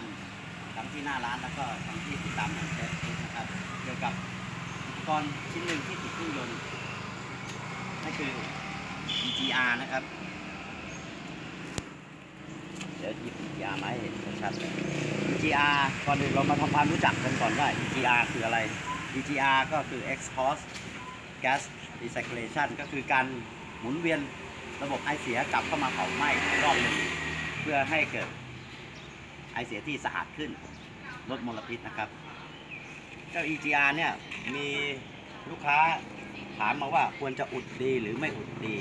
านทั้งที่หน้าร้านแล้วก็ทั้งที่ติดตามทางเฟซบุ๊กนะครับเกี่ยวกับอุปกรณ์ชิ้นหนึ่งที่ติดเครื่องยนต์นั่นคือ EGR นะครับเดี๋ยวหยิบ EGR มาให้เห็นชัดๆ EGR ก่อนอื่นเรามาทำความรู้จักกันก่อนว่า EGR คืออะไร EGR ก็คือ Exhaust Gas Recirculation ก็คือการหมุนเวียนระบบไอเสียกลับเข้ามาเผาไหม้รอบหนึ่งเพื่อให้เกิดไอเสียที่สะอาดขึ้นลดมลพิษนะครับเจ้า EGR เนี่ยมีลูกค้าถามมาว่าควรจะอุดดีหรือไม่อุดดี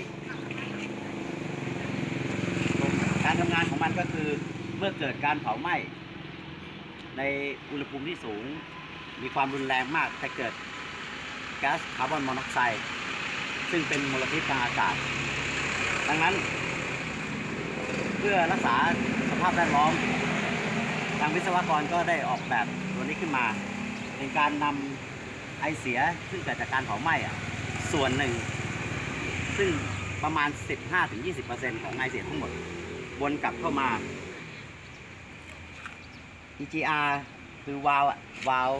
การทำงานของมันก็คือเมื่อเกิดการเผาไหม้ในอุณหภูมิที่สูงมีความรุนแรงมากจะเกิดก๊าซคาร์บอนมอนอกไซด์ซึ่งเป็นมลพิษทางอากาศดังนั้นเพื่อรักษาสภาพแวดล้อมทางวิศวกรก็ได้ออกแบบตัวนี้ขึ้นมาเป็นการนำไอเสียซึ่งเกิดจากการเผาไหม้ส่วนหนึ่งซึ่งประมาณ 15-20% ของไอเสียทั้งหมดวนกลับเข้ามา EGR คือวาล์ว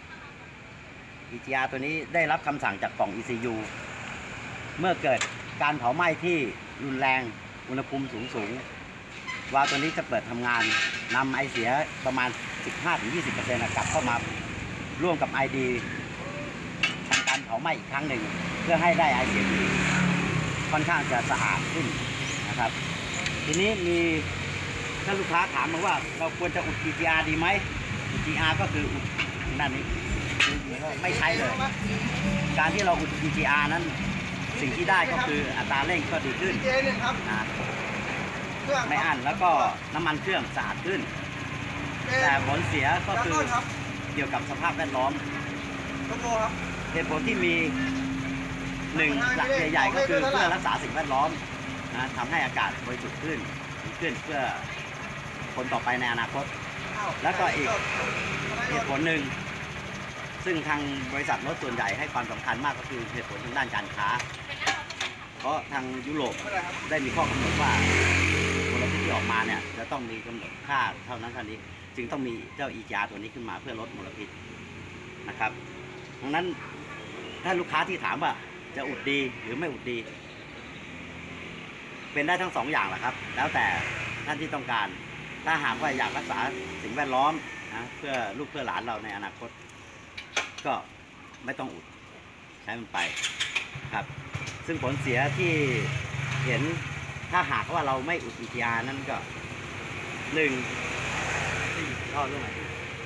EGR ตัวนี้ได้รับคำสั่งจากกล่อง ECU เมื่อเกิดการเผาไหม้ที่รุนแรงอุณหภูมิสูงวาล์วตัวนี้จะเปิดทำงานนำไอเสียประมาณ 15-20% กลับเข้ามาร่วมกับ ID ทำการเผาไหม้อีกครั้งหนึ่งเพื่อให้ได้ไอเสียที่ค่อนข้างจะสะอาดขึ้นนะครับทีนี้มีถ้าลูกค้าถามมาว่าเราควรจะอุด EGR ดีไหม EGR ก็คืออุดด้านนี้ไม่ใช้เลยการที่เราอุด EGR นั้นสิ่งที่ได้ก็คืออัตราเร่งก็ดีขึ้นนะไม่อั้นแล้วก็น้ำมันเครื่องสะอาดขึ้นแต่ผลเสียก็คือเกี่ยวกับสภาพแวดล้อมเหตุผลที่มีหนึ่งหลักใหญ่ๆก็คือเพื่อรักษาสิ่งแวดล้อมนะทำให้อากาศบริสุทธิ์ขึ้นเพื่อคนต่อไปในอนาคตแล้วก็อีกเหตุผลหนึ่งซึ่งทางบริษัทรถส่วนใหญ่ให้ความสำคัญมากก็คือเหตุผลทางด้านการค้าเพราะทางยุโรปได้มีข้อกำหนดว่ามลพิษที่ออกมาเนี่ยจะต้องมีกำหนดค่าเท่านั้นเท่านี้จึงต้องมีเจ้า EGR ตัวนี้ขึ้นมาเพื่อลดมลพิษนะครับดังนั้นถ้าลูกค้าที่ถามว่าจะอุดดีหรือไม่อุดดีเป็นได้ทั้งสองอย่างแหละครับแล้วแต่ท่านที่ต้องการถ้าหากว่าอยากรักษาสิ่งแวดล้อมนะเพื่อลูกเพื่อหลานเราในอนาคตก็ไม่ต้องอุดใช้มันไปครับซึ่งผลเสียที่เห็นถ้าหากว่าเราไม่อุด EGR นั่นก็หนึ่งท่อเรื่องไหน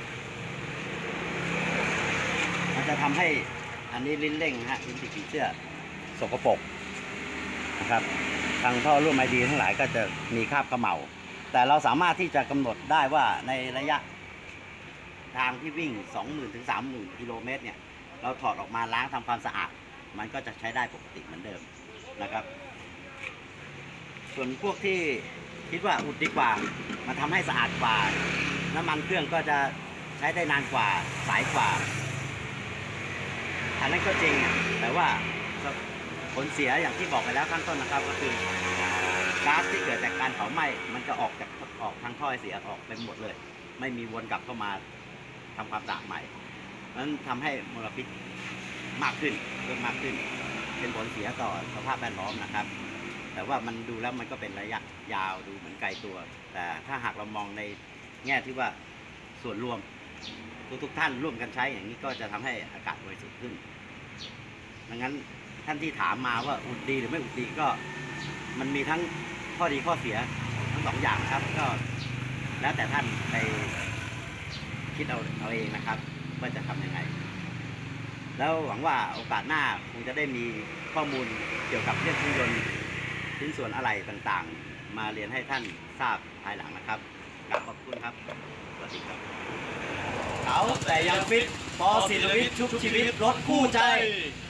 มันจะทำให้อันนี้ลิ้นเร่งฮะลิ้นติดผีเสื้อสกปรกนะครับทางท่อร่วมไอดีทั้งหลายก็จะมีคราบเขม่าแต่เราสามารถที่จะกำหนดได้ว่าในระยะทางที่วิ่ง 20,000 ถึง 30,000 กิโลเมตรเนี่ยเราถอดออกมาล้างทำความสะอาดมันก็จะใช้ได้ปกติเหมือนเดิมนะครับส่วนพวกที่คิดว่าอุดดีกว่ามันทำให้สะอาดกว่าน้ำมันเครื่องก็จะใช้ได้นานกว่าสายกว่าอันนั้นก็จริงแต่ว่าผลเสียอย่างที่บอกไปแล้วข้างต้นนะครับก็คือก๊าซที่เกิดจากการเผาไหม้มันจะออกทางท่อไอเสียออกไปหมดเลยไม่มีวนกลับเข้ามาทำความสะอาดใหม่นั้นทำให้มลพิษมากขึ้นเพิ่มมากขึ้นเป็นผลเสียต่อสภาพแวดล้อมนะครับแต่ว่ามันดูแล้วมันก็เป็นระยะยาวดูเหมือนไกลตัวแต่ถ้าหากเรามองในแง่ที่ว่าส่วนรวมทุกท่านร่วมกันใช้อย่างนี้ก็จะทำให้อากาศบริสุทธิ์ขึ้นดังนั้นท่านที่ถามมาว่าอุดดีหรือไม่อุดดีก็มันมีทั้งข้อดีข้อเสียทั้งสองอย่างครับก็แล้วแต่ท่านไปคิดเอาเองนะครับว่าจะทำยังไงแล้วหวังว่าโอกาสหน้าคงจะได้มีข้อมูลเกี่ยวกับเรื่องเครื่องยนต์ชิ้นส่วนอะไรต่างๆมาเรียนให้ท่านทราบภายหลังนะครับขอบคุณครับสวัสดีครับเขาแต่ยังฟิตปอศิลวิทย์ชุบชีวิตรถคู่ใจ